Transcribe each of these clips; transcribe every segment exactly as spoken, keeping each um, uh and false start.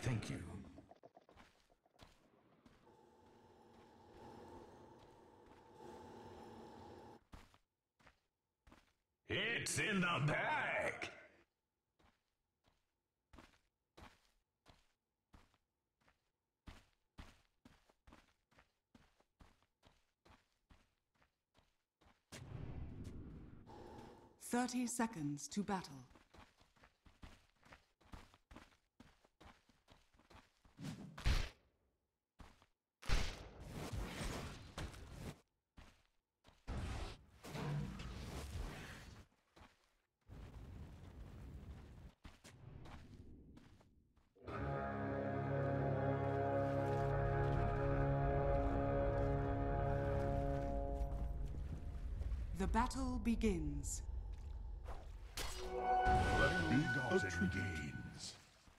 thank you. It's in the bag! Thirty seconds to battle. The battle begins. Big gains.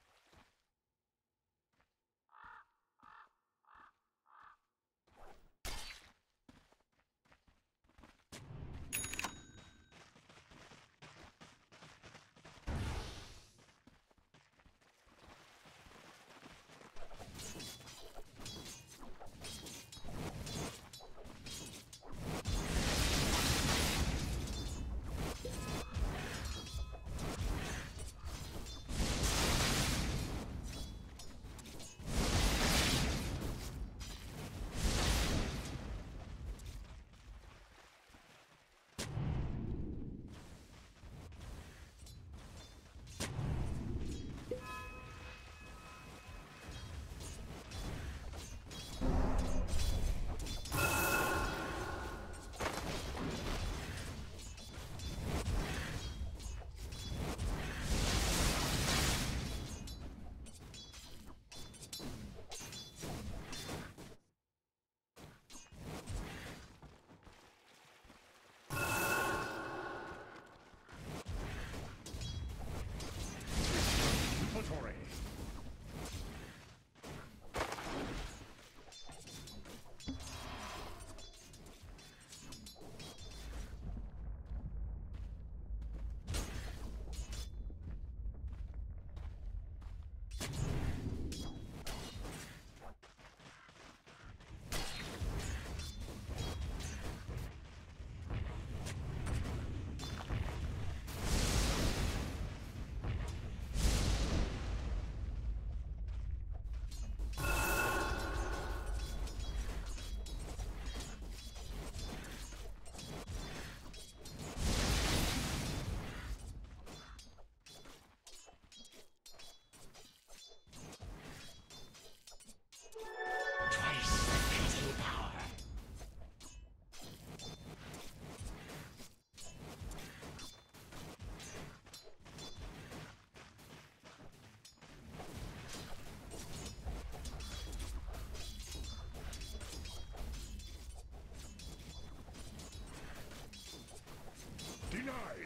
Denied!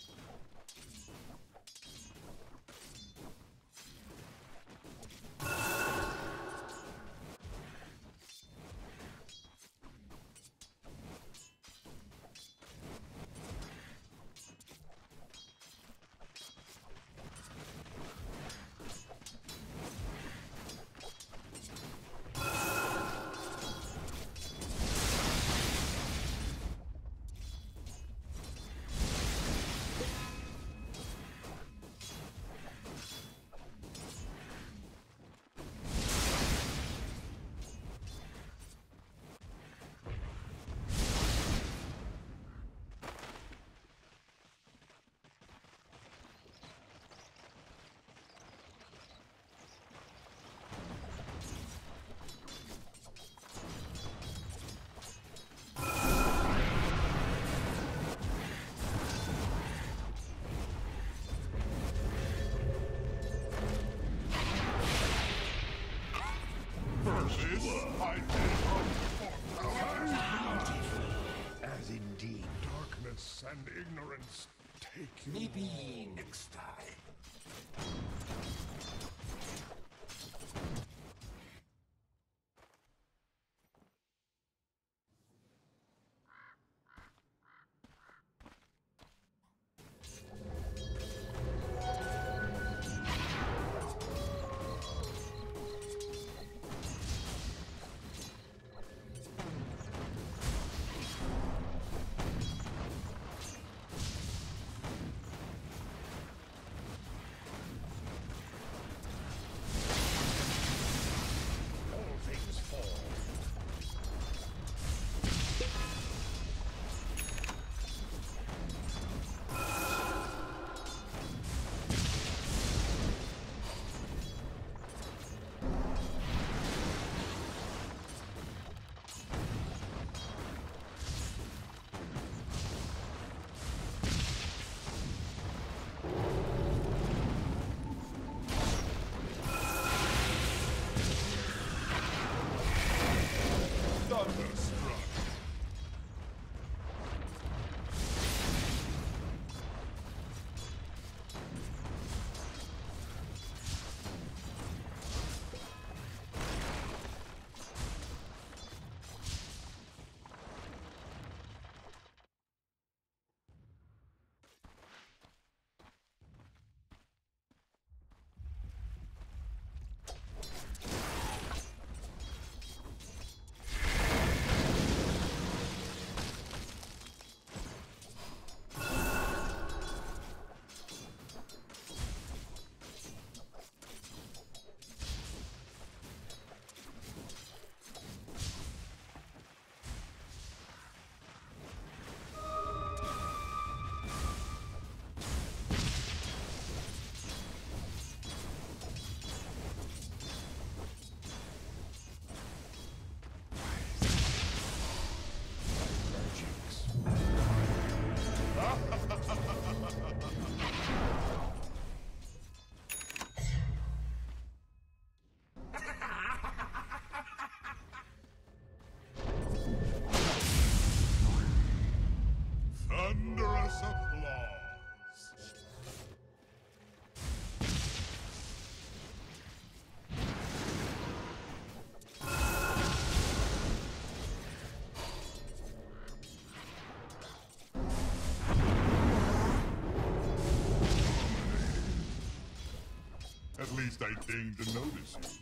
As indeed darkness and ignorance take you. Maybe next time. least I deigned to notice you.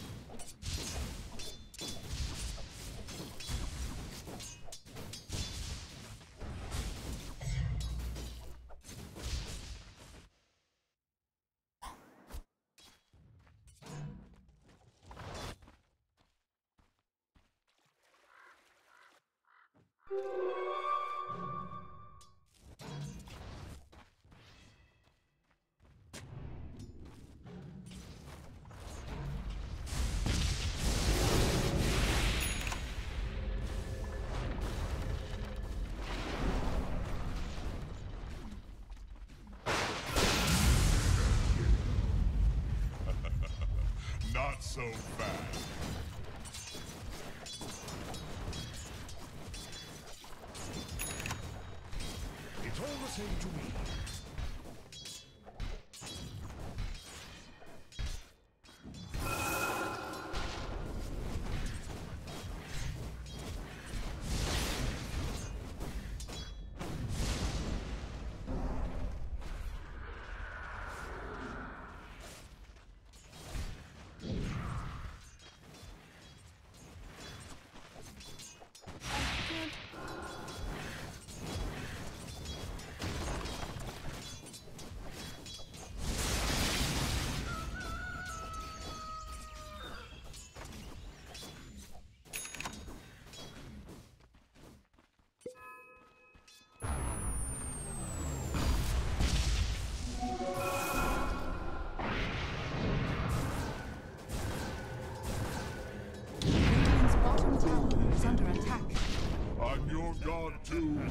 Not so fast. It's all the same to me. I'm your god too.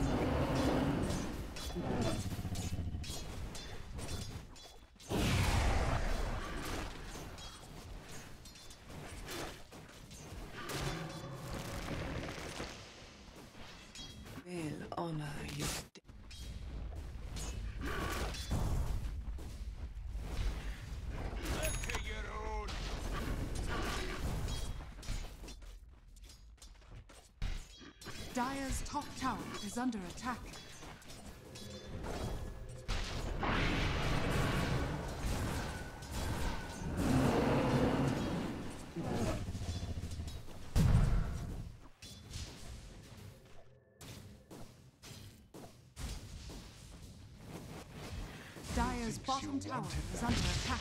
They'll honor your death. Dire's top tower is under attack. Dire's bottom tower is under attack.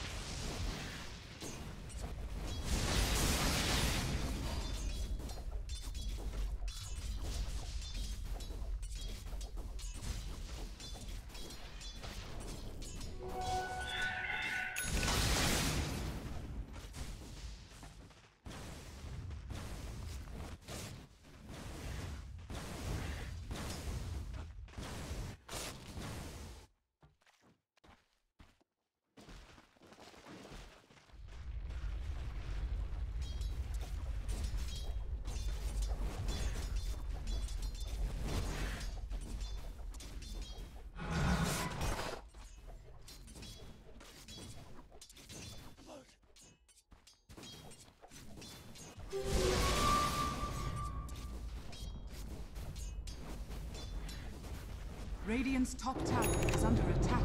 Radiant's top tower is under attack.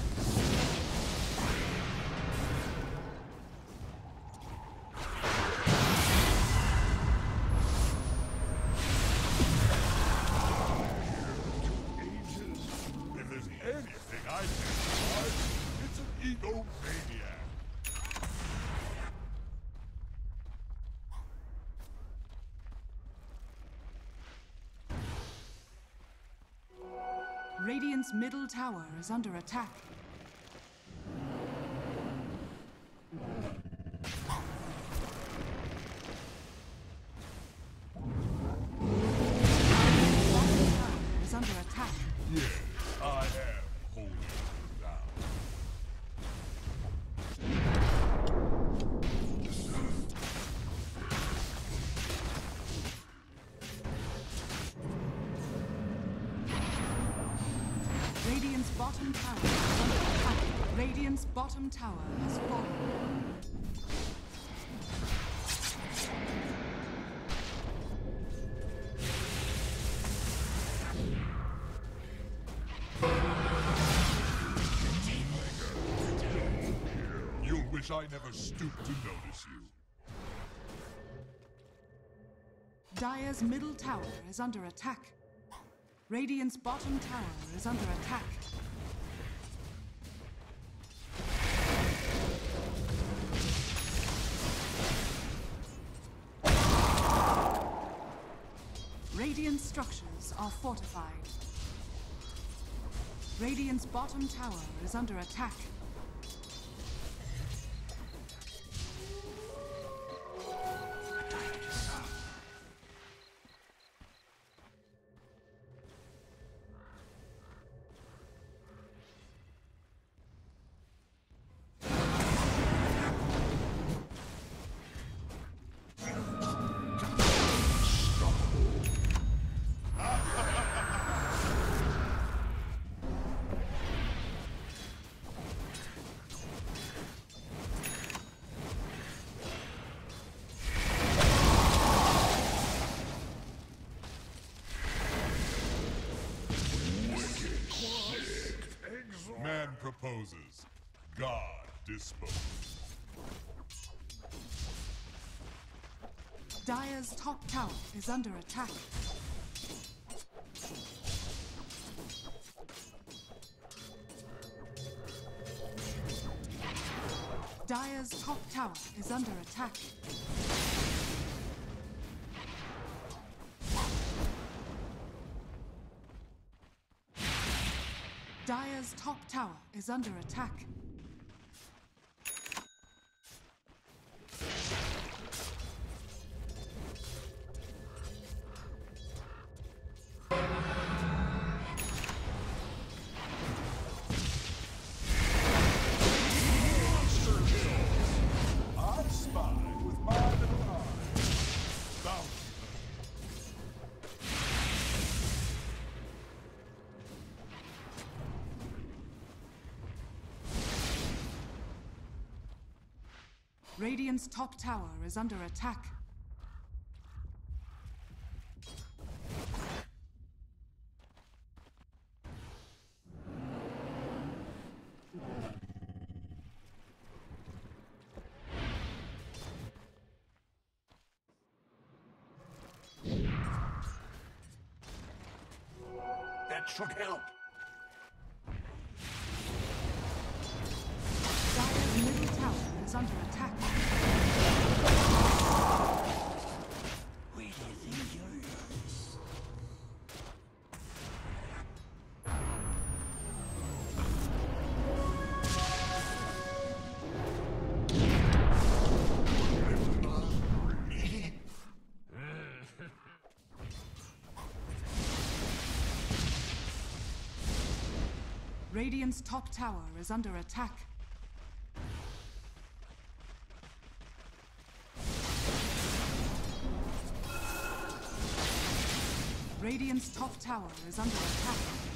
Ages. If there's anything I can try, it's an egomaniac. Radiant's middle tower is under attack. Bottom tower is under attack. Yes, I am holding you down. Radiant's bottom tower is under attack. Radiant's bottom tower has fallen. You will wish I never stooped to notice you. Dire's middle tower is under attack. Radiant's bottom tower is under attack. Radiant structures are fortified. Radiant's bottom tower is under attack. Man proposes, God disposes. Dire's top tower is under attack. Dire's top tower is under attack. Dire's top tower is under attack. Radiant's top tower is under attack. That should help. Dire's middle tower is under attack. Where do you think you're? Radiant's top tower is under attack. Radiant's top tower is under attack.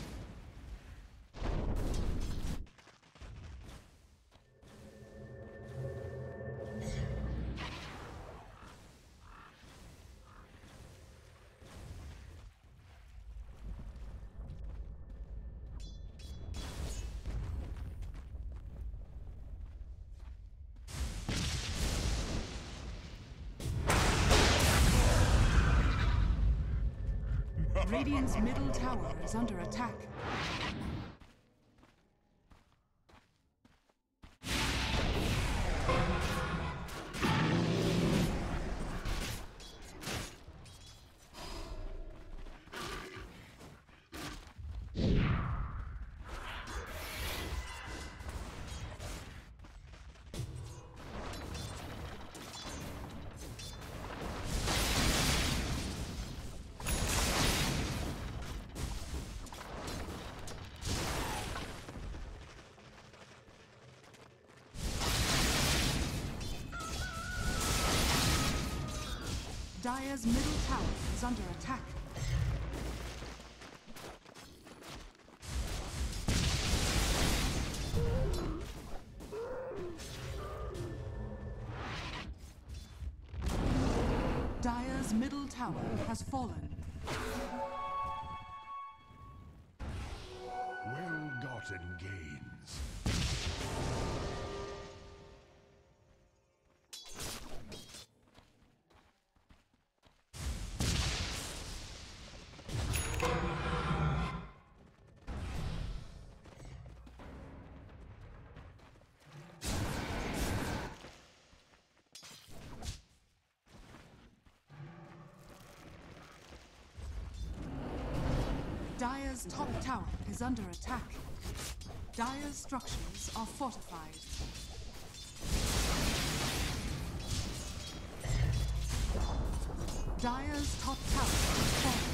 Radiant's middle tower is under attack. Dire's middle tower is under attack. Dire's middle tower has fallen. Well-gotten gains. Dire's top tower is under attack. Dire's structures are fortified. Dire's top tower is falling.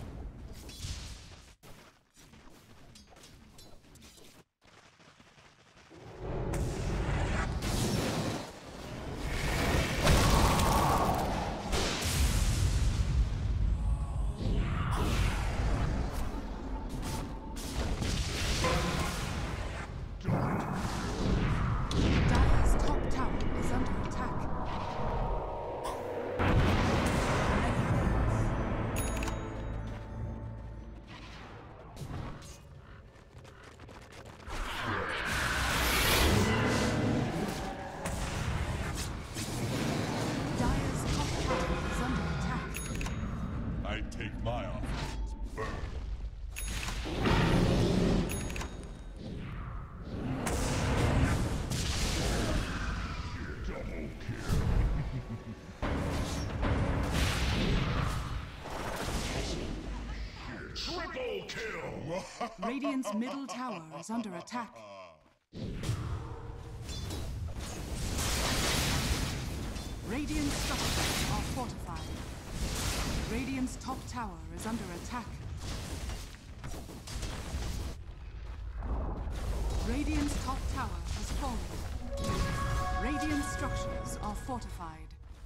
Radiant's middle tower is under attack. Radiant's structures are fortified. Radiant's top tower is under attack. Radiant's top tower has fallen. Radiant's structures are fortified.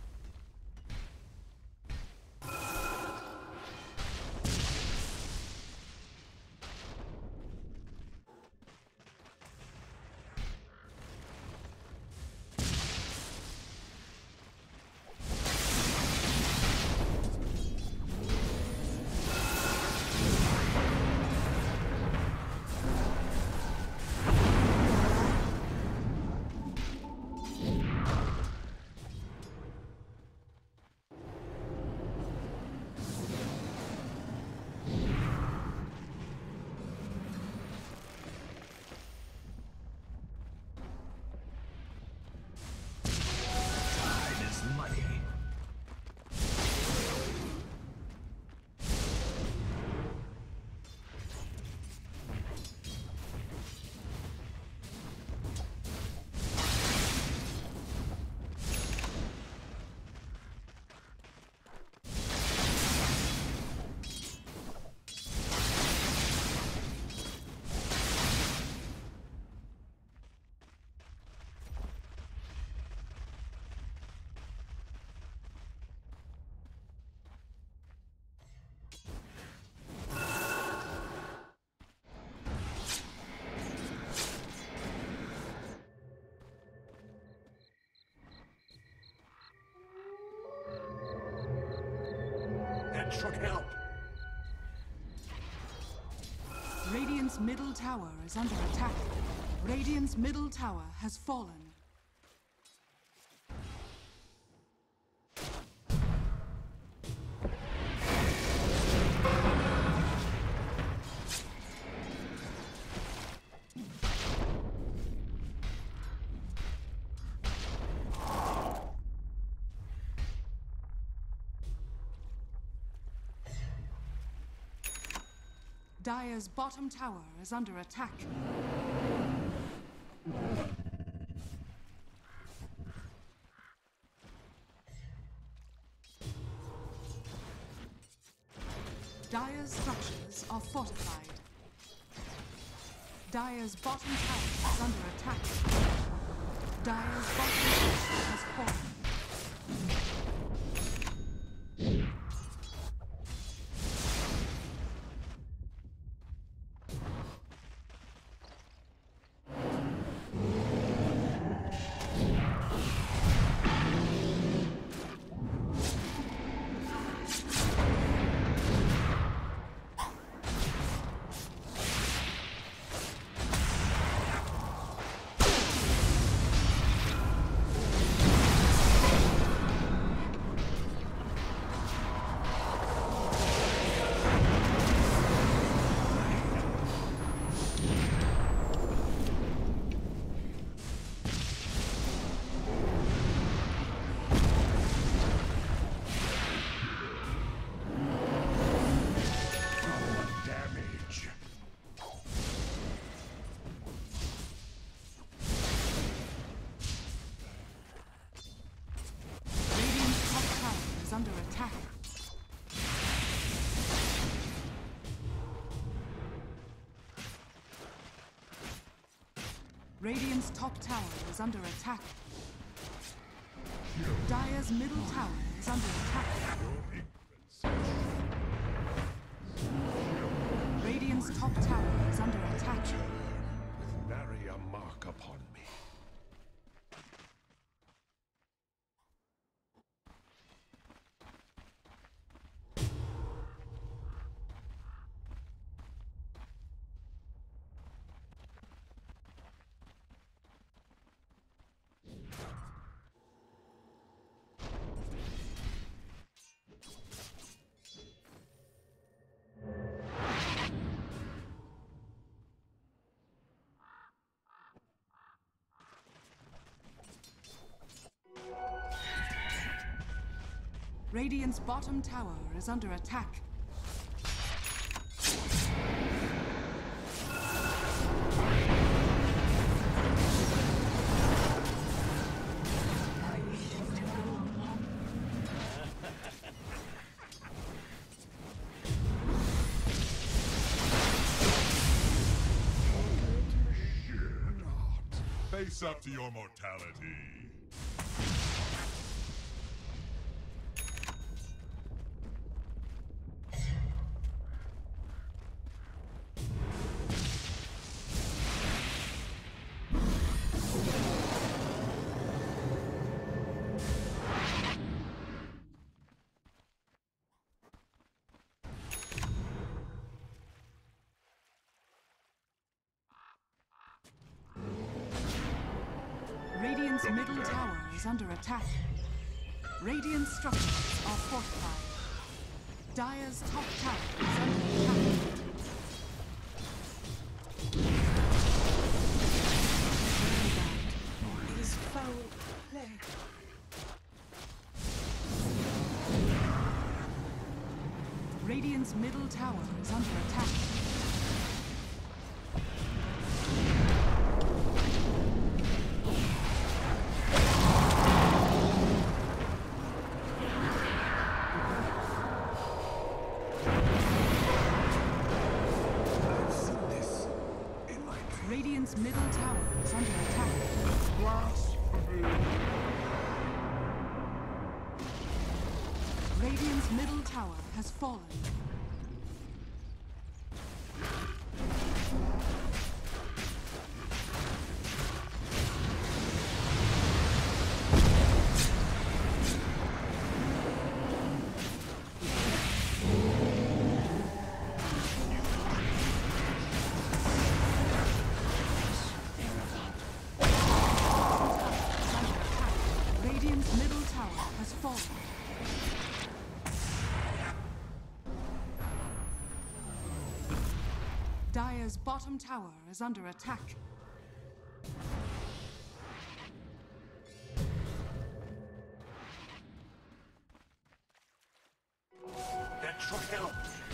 Should help. Radiant's middle tower is under attack. Radiant's middle tower has fallen. Dire's bottom tower is under attack. Dire's structures are fortified. Dire's bottom tower is under attack. Dire's bottom tower has fallen. Radiant's top tower is under attack. Dire's middle tower is under attack. Radiant's top tower is under attack. With nary a mark upon me. Radiant's bottom tower is under attack. Face up to your mortality. Radiant's middle tower is under attack. Radiant structures are fortified. Dire's top tower is under attack. It is foul play. Radiant's middle tower is under attack. Radiant's middle tower is under attack. Radiant's middle tower has fallen. Radiant's middle tower has fallen. Dire's bottom tower is under attack. That should help.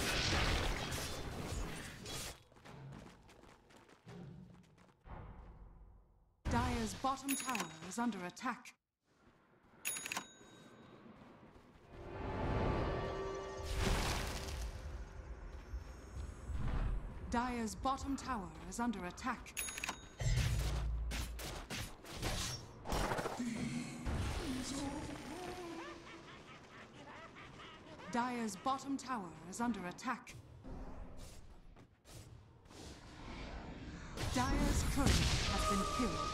Dire's bottom tower is under attack. Dire's bottom tower is under attack. Dire's bottom tower is under attack. Dire's courier has been killed.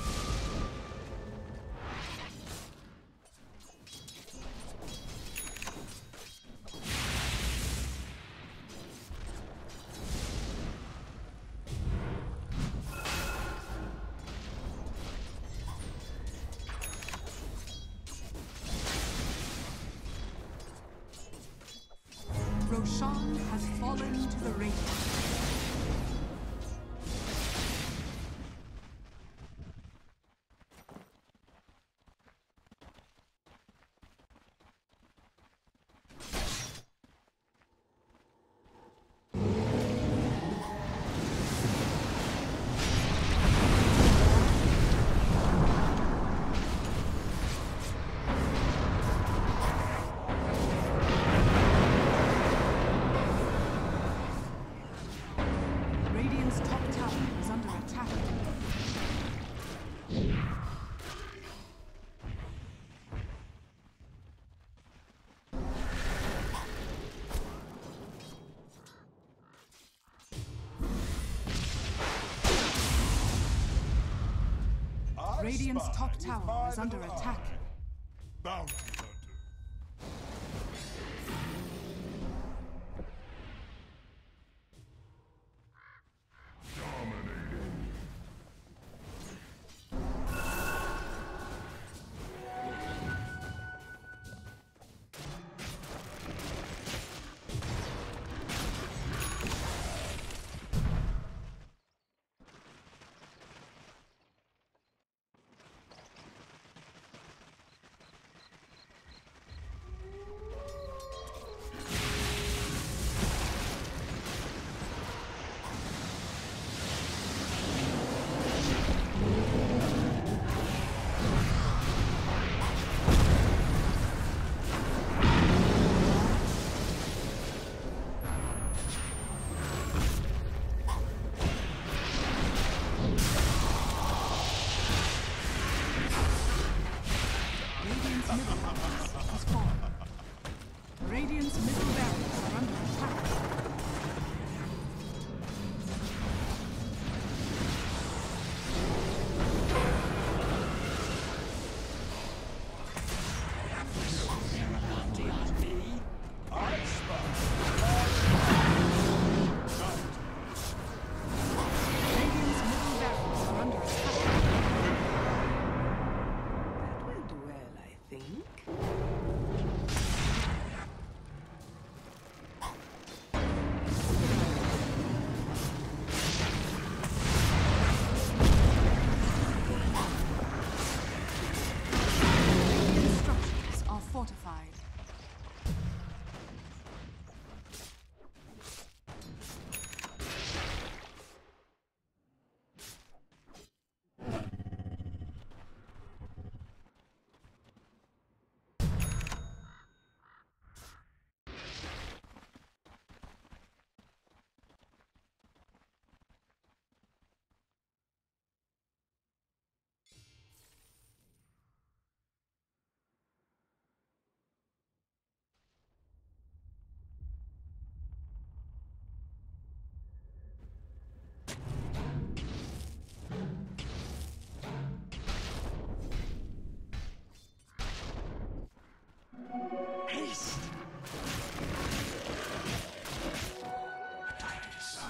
Roshan has fallen to the Radiant. Radiant's spy top with tower my is under little attack. eye. Bounty hunter. Dominating. Radiant's middle barracks has fallen. Radiant's middle barracks are under attack. Radiant's middle barracks are under attack. That will do well, I think. Radiant structures are fortified. Haste! Time to disarm.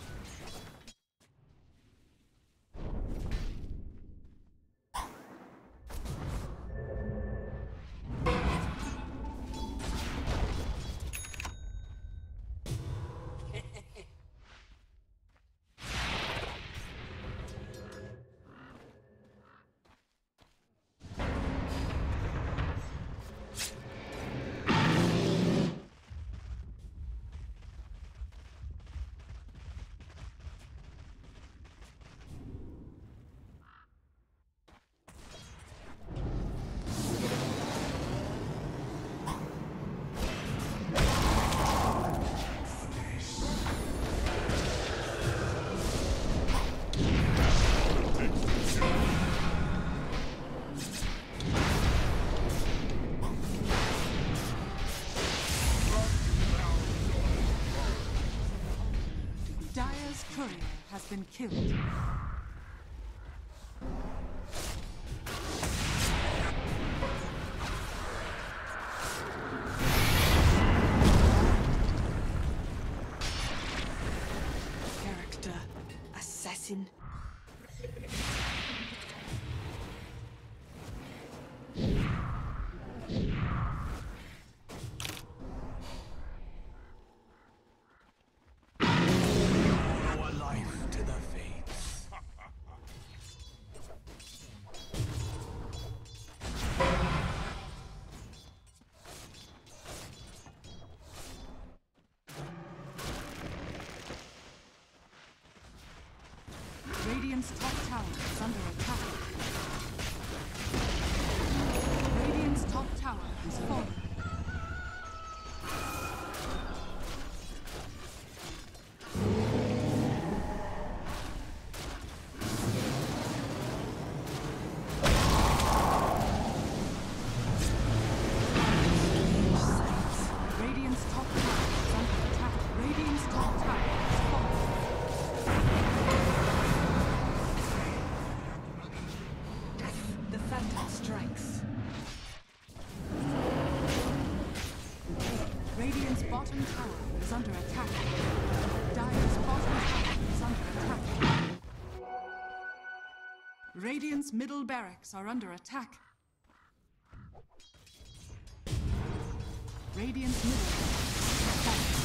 Dire's courier has been killed. Character. Assassin. Lower life to the fates. Radiant's top tower is under attack. Radiant's top tower has fallen. Radiant's top tower is under attack. Radiant's top tower has fallen. bottom tower is under attack. Dire's bottom tower is under attack. Radiant's middle barracks are under attack. Radiant's middle barracks is under attack.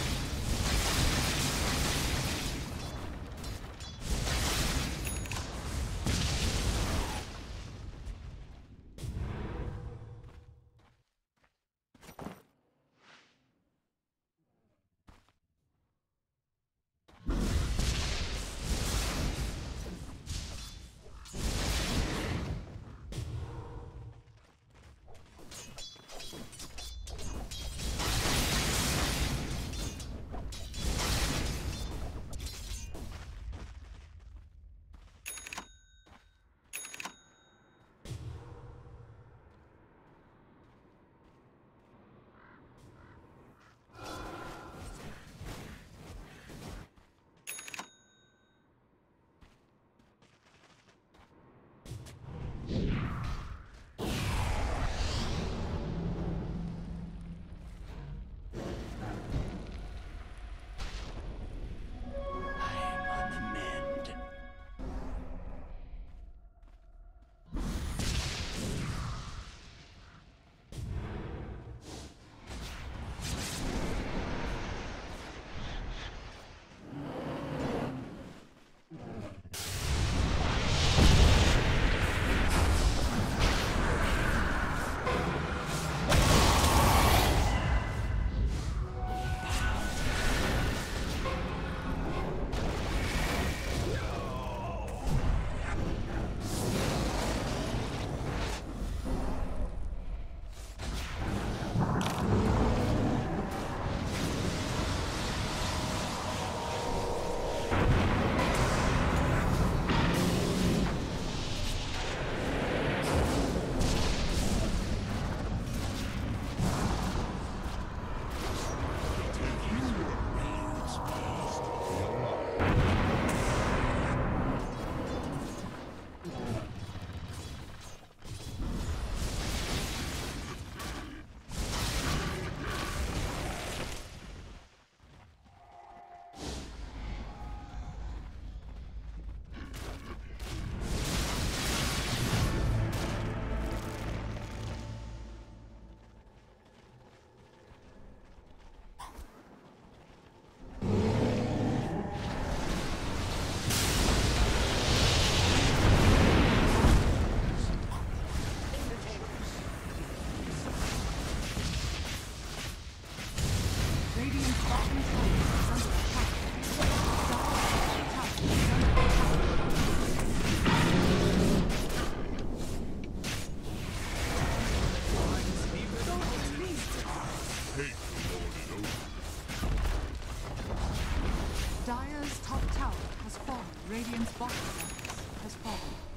Dire's top tower has fallen. Radiant's bottom barracks has fallen.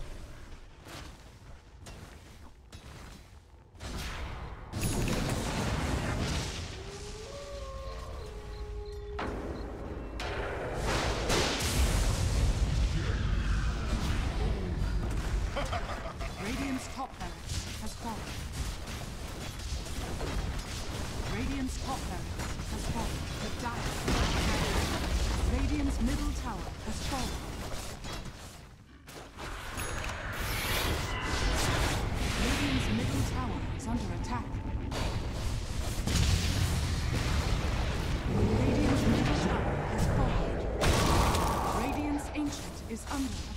Radiant's top barracks has fallen. Radiant's top barracks has fallen. The Dire. Radiant's middle tower has fallen. Radiant's middle tower is under attack. Radiant's middle tower has fallen. Radiant's ancient is under attack.